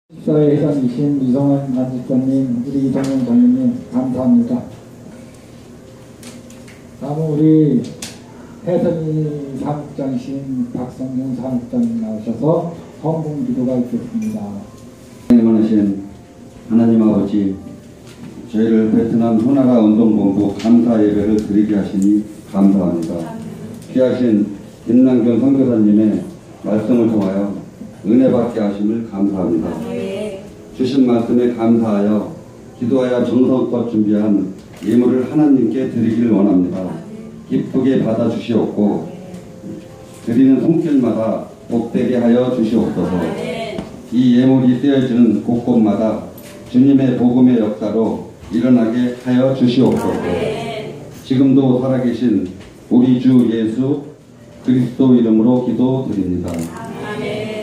집사의 회장이신 이성환 간직자님, 우리 이동현 장로님 감사합니다. 다음은 우리 해선이 사무장이신 박성현 사무장님 나오셔서 헌금 기도가 있겠습니다. 하나님 하나님 아버지, 저희를 베트남 호나라 운동본부 감사 예배를 드리게 하시니 감사합니다. 귀하신 김남경 선교사님의 말씀을 통하여 은혜 받게 하심을 감사합니다. 주신 말씀에 감사하여 기도하여 정성껏 준비한 예물을 하나님께 드리기를 원합니다. 기쁘게 받아주시옵고 드리는 손길마다 복되게 하여 주시옵소서. 이 예물이 쓰여지는 곳곳마다 주님의 복음의 역사로 일어나게 하여 주시옵소서. 지금도 살아계신 우리 주 예수 그리스도 이름으로 기도드립니다.